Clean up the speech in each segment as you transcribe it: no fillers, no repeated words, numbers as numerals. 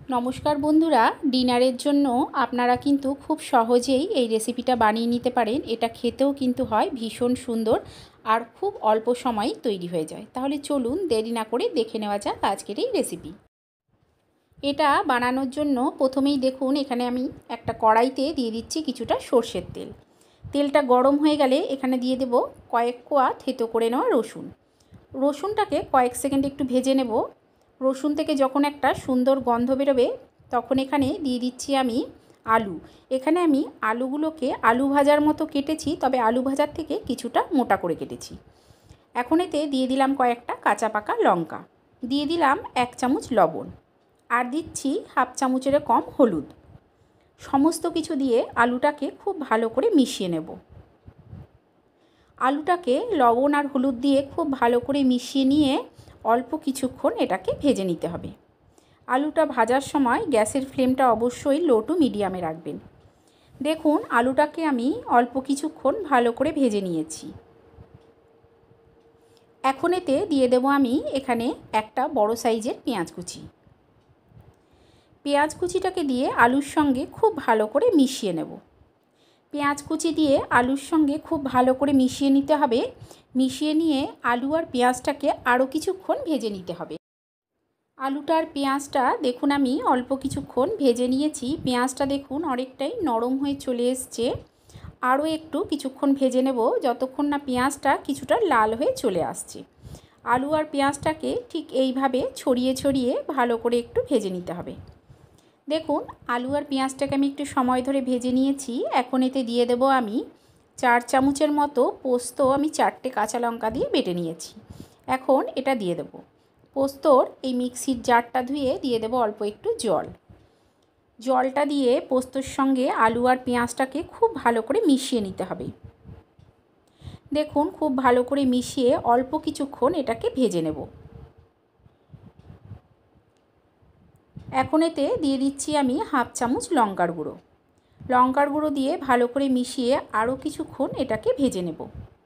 নমস্কার বন্ধুরা, ডিনারের জন্য আপনারা কিন্তু খুব সহজেই এই রেসিপিটা বানিয়ে নিতে পারেন। এটা খেতেও কিন্তু হয় ভীষণ সুন্দর আর খুব অল্প সময়েই তৈরি হয়ে যায়। তাহলে চলুন দেরি না করে দেখে নেওয়া যাক আজকের এই রেসিপি। এটা বানানোর জন্য প্রথমেই দেখুন এখানে আমি একটা কড়াইতে দিয়ে দিচ্ছি কিছুটা সর্ষের তেল। তেলটা গরম হয়ে গেলে এখানে দিয়ে দেব কয়েক কোয়া থেতো করে নেওয়া রসুন। রসুনটাকে কয়েক সেকেন্ড একটু ভেজে নেব। রসুন থেকে যখন একটা সুন্দর গন্ধ বেরোবে তখন এখানে দিয়ে দিচ্ছি আমি আলু। এখানে আমি আলুগুলোকে আলু ভাজার মতো কেটেছি, তবে আলু ভাজার থেকে কিছুটা মোটা করে কেটেছি। এখন এতে দিয়ে দিলাম কয়েকটা কাঁচা পাকা লঙ্কা, দিয়ে দিলাম 1 চামচ লবণ, আর দিচ্ছি হাফ চামচেরও কম হলুদ। সমস্ত কিছু দিয়ে আলুটাকে খুব ভালো করে মিশিয়ে নেব। আলুটাকে লবণ আর হলুদ দিয়ে খুব ভালো করে মিশিয়ে নিয়ে অল্প কিছুক্ষণ এটাকে ভেজে নিতে হবে। আলুটা ভাজার সময় গ্যাসের ফ্লেমটা অবশ্যই লো টু মিডিয়ামে রাখবেন। দেখুন আলুটাকে আমি অল্প কিছুক্ষণ ভালো করে ভেজে নিয়েছি। এখন এতে দিয়ে দেবো আমি এখানে একটা বড় সাইজের পেঁয়াজ কুচি। পেঁয়াজ কুচিটাকে দিয়ে আলুর সঙ্গে খুব ভালো করে মিশিয়ে নেব। পেঁয়াজ কুচি দিয়ে আলুর সঙ্গে খুব ভালো করে মিশিয়ে নিতে হবে। মিশিয়ে নিয়ে আলু আর পেঁয়াজটাকে আরও কিছুক্ষণ ভেজে নিতে হবে। আলুটার পেঁয়াজটা দেখুন আমি অল্প কিছুক্ষণ ভেজে নিয়েছি। পেঁয়াজটা দেখুন অনেকটাই নরম হয়ে চলে এসছে। আরও একটু কিছুক্ষণ ভেজে নেব যতক্ষণ না পেঁয়াজটা কিছুটা লাল হয়ে চলে আসছে। আলু আর পেঁয়াজটাকে ঠিক এইভাবে ছড়িয়ে ছড়িয়ে ভালো করে একটু ভেজে নিতে হবে। দেখুন আলু আর পেঁয়াজটাকে আমি একটু সময় ধরে ভেজে নিয়েছি। এখন এতে দিয়ে দেব আমি 4 চামচের মতো পোস্ত আমি 4টে কাঁচা লঙ্কা দিয়ে বেটে নিয়েছি। এখন এটা দিয়ে দেব। পোস্তর এই মিক্সির জারটা ধুয়ে দিয়ে দেব অল্প একটু জল। জলটা দিয়ে পোস্তর সঙ্গে আলু আর পেঁয়াজটাকে খুব ভালো করে মিশিয়ে নিতে হবে। দেখুন খুব ভালো করে মিশিয়ে অল্প কিছুক্ষণ এটাকে ভেজে নেব। এখন এতে দিয়ে দিচ্ছি আমি হাফ চামচ লঙ্কার গুঁড়ো। লঙ্কার গুঁড়ো দিয়ে ভালো করে মিশিয়ে আরও কিছুক্ষণ এটাকে ভেজে নেব।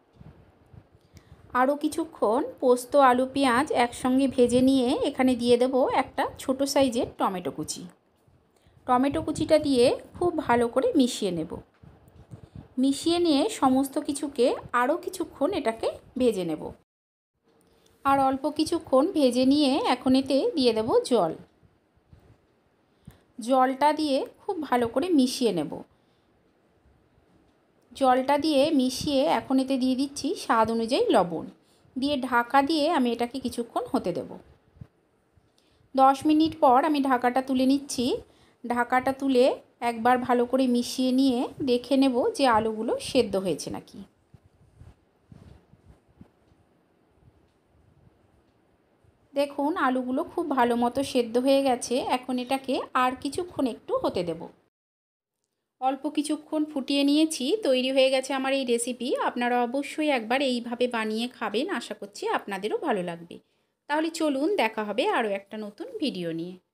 আরও কিছুক্ষণ পোস্ত আলু পেঁয়াজ একসঙ্গে ভেজে নিয়ে এখানে দিয়ে দেব একটা ছোট সাইজের টমেটো কুচি। টমেটো কুচিটা দিয়ে খুব ভালো করে মিশিয়ে নেব। মিশিয়ে নিয়ে সমস্ত কিছুকে আরও কিছুক্ষণ এটাকে ভেজে নেব। আর অল্প কিছুক্ষণ ভেজে নিয়ে এখন এতে দিয়ে দেব জল। জলটা দিয়ে খুব ভালো করে মিশিয়ে নেব। জলটা দিয়ে মিশিয়ে এখন এতে দিয়ে দিচ্ছি স্বাদ অনুযায়ী লবণ, দিয়ে ঢাকা দিয়ে আমি এটাকে কিছুক্ষণ হতে দেব। 10 মিনিট পর আমি ঢাকাটা তুলে নিচ্ছি। ঢাকাটা তুলে একবার ভালো করে মিশিয়ে নিয়ে দেখে নেব যে আলুগুলো সেদ্ধ হয়েছে নাকি। দেখুন আলুগুলো খুব ভালো মতো সেদ্ধ হয়ে গেছে। এখন এটাকে আর কিছুক্ষণ একটু হতে দেব। অল্প কিছুক্ষণ ফুটিয়ে নিয়েছি, তৈরি হয়ে গেছে আমার এই রেসিপি। আপনারা অবশ্যই একবার এইভাবে বানিয়ে খাবেন, আশা করছি আপনাদেরও ভালো লাগবে। তাহলে চলুন দেখা হবে আরও একটা নতুন ভিডিও নিয়ে।